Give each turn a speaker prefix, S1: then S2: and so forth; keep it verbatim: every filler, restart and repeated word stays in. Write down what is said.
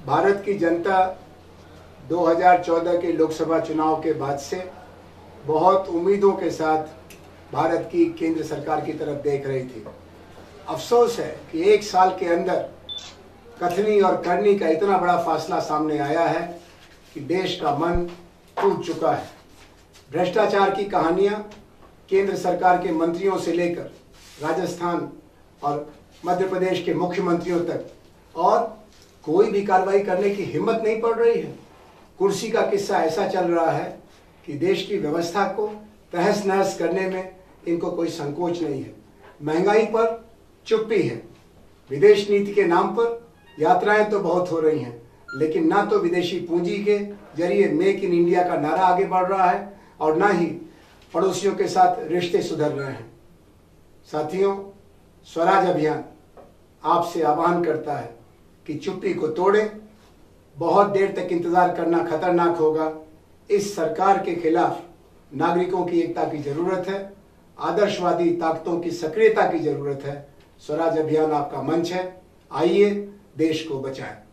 S1: भारत की जनता दो हज़ार चौदह के लोकसभा चुनाव के बाद से बहुत उम्मीदों के साथ भारत की केंद्र सरकार की तरफ देख रही थी। अफसोस है कि एक साल के अंदर कथनी और करनी का इतना बड़ा फासला सामने आया है कि देश का मन टूट चुका है। भ्रष्टाचार की कहानियां केंद्र सरकार के मंत्रियों से लेकर राजस्थान और मध्य प्रदेश के मुख्यमंत्रियों तक, और कोई भी कार्रवाई करने की हिम्मत नहीं पड़ रही है। कुर्सी का किस्सा ऐसा चल रहा है कि देश की व्यवस्था को तहस नहस करने में इनको कोई संकोच नहीं है। महंगाई पर चुप्पी है। विदेश नीति के नाम पर यात्राएं तो बहुत हो रही हैं, लेकिन ना तो विदेशी पूंजी के जरिए मेक इन इंडिया का नारा आगे बढ़ रहा है और ना ही पड़ोसियों के साथ रिश्ते सुधर रहे हैं। साथियों, स्वराज अभियान आपसे आह्वान करता है कि चुप्पी को तोड़ें। बहुत देर तक इंतजार करना खतरनाक होगा। इस सरकार के खिलाफ नागरिकों की एकता की जरूरत है। आदर्शवादी ताकतों की सक्रियता की जरूरत है। स्वराज अभियान आपका मंच है। आइए देश को बचाएं।